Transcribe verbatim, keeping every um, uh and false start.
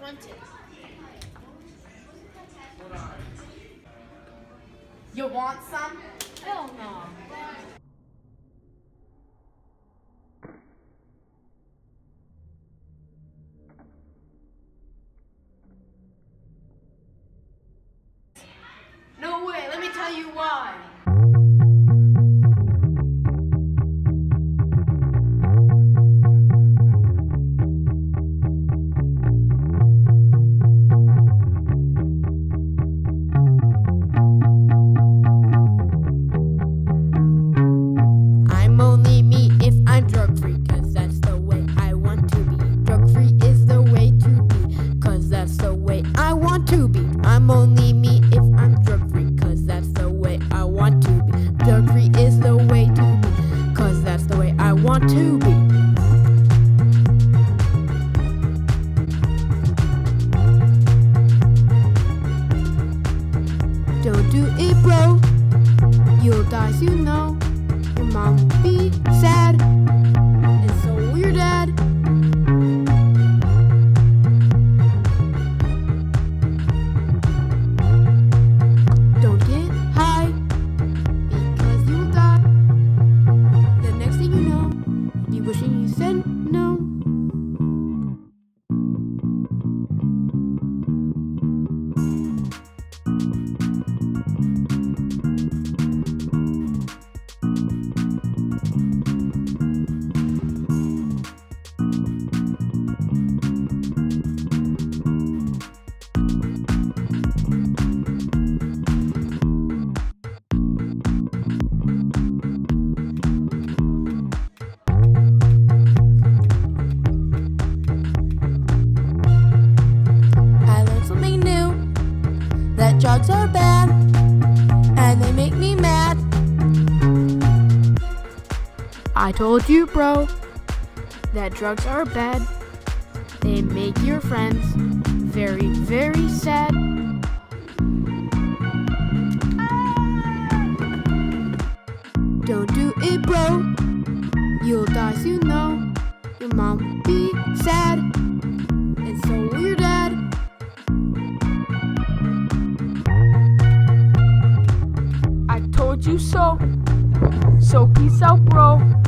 Quentin. You want some? Hell no. No way, let me tell you why. I'm only me if I'm drug free, cause that's the way I want to be. Drug free is the way to be, cause that's the way I want to be. I'm only me if I'm drug free, cause that's the way I want to be. Drug free is the way to be, cause that's the way I want to be. Don't do it, bro. You'll die soon, no. Your mom will be sad, and so will your dad. Don't get high, because you'll die. The next thing you know, you'll be wishing you said no. That drugs are bad, and they make me mad. I told you, bro, that drugs are bad. They make your friends very, very sad. Don't do it, bro. You'll die soon, no. Your mom will be sad, and so will your dad. I told you so. So peace out, bro.